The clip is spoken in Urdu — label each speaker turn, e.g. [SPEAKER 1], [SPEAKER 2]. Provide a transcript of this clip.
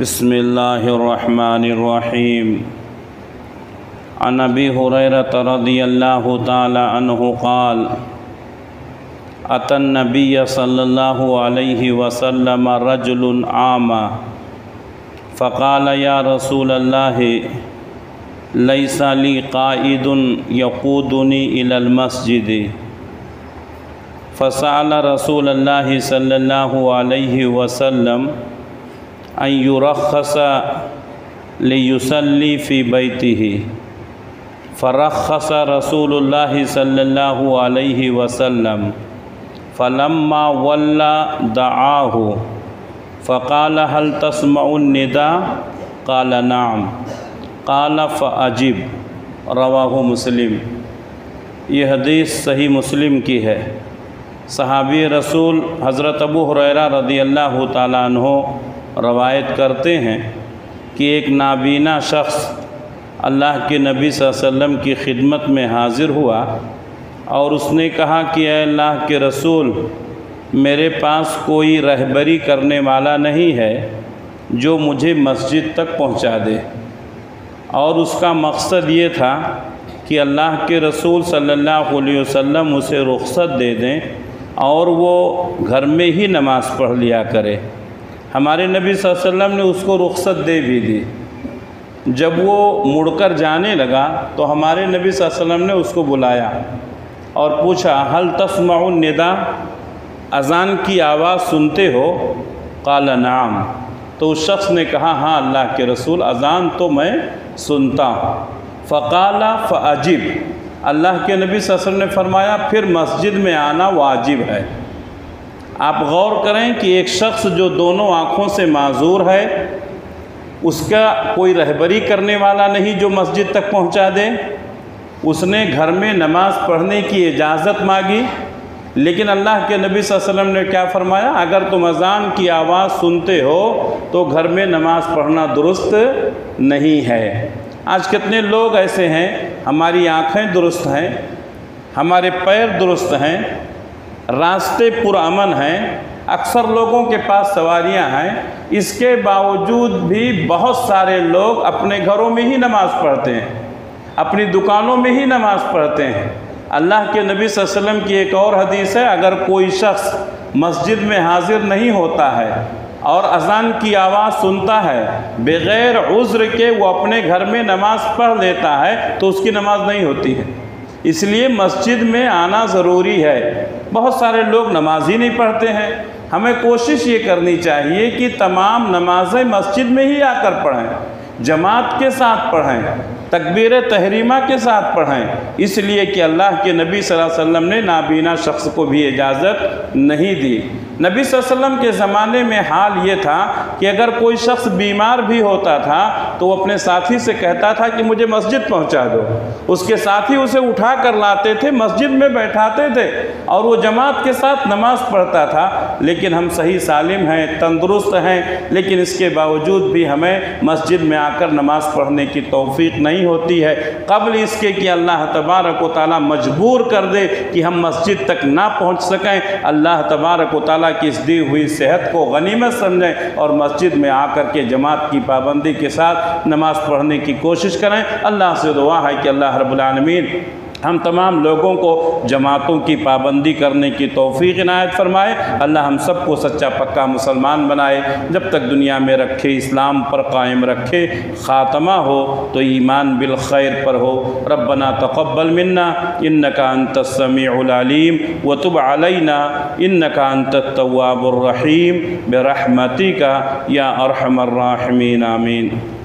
[SPEAKER 1] بسم اللہ الرحمن الرحیم عن ابی ہریرہ رضی اللہ تعالی عنہ قال اتى النبی صلی اللہ علیہ وسلم رجل عاما فقال یا رسول اللہ لیس لی قائد یقودنی الی المسجد فسأل رسول اللہ صلی اللہ علیہ وسلم ان يرخص ليصلي في بيته فرخص رسول الله صلى الله عليه وسلم فلما ولى دعاه فقال هل تسمع النداء قال نعم قال فأجب رواہ مسلم۔ یہ حدیث صحیح مسلم کی ہے۔ صحابی رسول حضرت ابو ہریرہ رضی اللہ تعالیٰ عنہ روایت کرتے ہیں کہ ایک نابینا شخص اللہ کے نبی صلی اللہ علیہ وسلم کی خدمت میں حاضر ہوا اور اس نے کہا کہ اے اللہ کے رسول، میرے پاس کوئی رہبری کرنے والا نہیں ہے جو مجھے مسجد تک پہنچا دے، اور اس کا مقصد یہ تھا کہ اللہ کے رسول صلی اللہ علیہ وسلم اسے رخصت دے دیں اور وہ گھر میں ہی نماز پڑھ لیا کرے۔ ہمارے نبی صلی اللہ علیہ وسلم نے اس کو رخصت دے بھی دی۔ جب وہ مڑ کر جانے لگا تو ہمارے نبی صلی اللہ علیہ وسلم نے اس کو بلایا اور پوچھا هل تسمع النداء، اذان کی آواز سنتے ہو؟ قال نعم، تو اس شخص نے کہا ہاں اللہ کے رسول، اذان تو میں سنتا ہوں۔ فقال فاجب، اللہ کے نبی صلی اللہ علیہ وسلم نے فرمایا پھر مسجد میں آنا واجب ہے۔ آپ غور کریں کہ ایک شخص جو دونوں آنکھوں سے معذور ہے، اس کا کوئی رہبری کرنے والا نہیں جو مسجد تک پہنچا دے، اس نے گھر میں نماز پڑھنے کی اجازت مانگی، لیکن اللہ کے نبی صلی اللہ علیہ وسلم نے کیا فرمایا؟ اگر تم اذان کی آواز سنتے ہو تو گھر میں نماز پڑھنا درست نہیں ہے۔ آج کتنے لوگ ایسے ہیں، ہماری آنکھیں درست ہیں، ہمارے پیر درست ہیں، راستے پرامن ہیں، اکثر لوگوں کے پاس سواریاں ہیں، اس کے باوجود بھی بہت سارے لوگ اپنے گھروں میں ہی نماز پڑھتے ہیں، اپنی دکانوں میں ہی نماز پڑھتے ہیں۔ اللہ کے نبی صلی اللہ علیہ وسلم کی ایک اور حدیث ہے، اگر کوئی شخص مسجد میں حاضر نہیں ہوتا ہے اور اذان کی آواز سنتا ہے، بغیر عذر کے وہ اپنے گھر میں نماز پڑھ لیتا ہے تو اس کی نماز نہیں ہوتی ہے۔ اس لیے مسجد میں آنا ضروری ہے۔ بہت سارے لوگ نماز ہی نہیں پڑھتے ہیں۔ ہمیں کوشش یہ کرنی چاہیے کہ تمام نمازیں مسجد میں ہی آ کر پڑھیں، جماعت کے ساتھ پڑھیں، تکبیر تحریمہ کے ساتھ پڑھیں، اس لیے کہ اللہ کے نبی صلی اللہ علیہ وسلم نے نابینا شخص کو بھی اجازت نہیں دی۔ نبی صلی اللہ علیہ وسلم کے زمانے میں حال یہ تھا کہ اگر کوئی شخص بیمار بھی ہوتا تھا تو وہ اپنے ساتھی سے کہتا تھا کہ مجھے مسجد پہنچا دو، اس کے ساتھی اسے اٹھا کر لاتے تھے، مسجد میں بیٹھاتے تھے اور وہ جماعت کے ساتھ نماز پڑھتا تھا۔ لیکن ہم صحیح سالم ہیں، تندرست ہیں، لیکن اس کے باوجود بھی ہمیں مسجد میں آ کر نماز پڑھنے کی توفیق نہیں ہوتی ہے، قبل اس کے کہ اللہ تبارک و تعالیٰ مجبور کر دے کہ ہم مسجد تک نہ پہنچ سکیں۔ اللہ تبارک و تعالیٰ کی اس دی ہوئی صحت کو غنیمت سمجھیں اور مسجد میں آ کر کے جماعت کی پابندی کے ساتھ نماز پڑھنے کی کوشش کریں۔ اللہ سے دعا ہے کہ اللہ رب العالمین ہم تمام لوگوں کو جماعتوں کی پابندی کرنے کی توفیق عنایت فرمائے۔ اللہ ہم سب کو سچا پکا مسلمان بنائے، جب تک دنیا میں رکھے اسلام پر قائم رکھے، خاتمہ ہو تو ایمان بالخیر پر ہو۔ ربنا تقبل منا انک انت السمیع العلیم وتب علینا انک انت التواب الرحیم برحمتک یا ارحم الراحمین، آمین۔